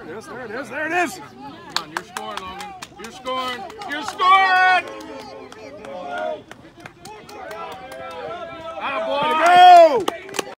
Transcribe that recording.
There it is, there it is, there it is! Come on, you're scoring, Logan. You're scoring! You're scoring!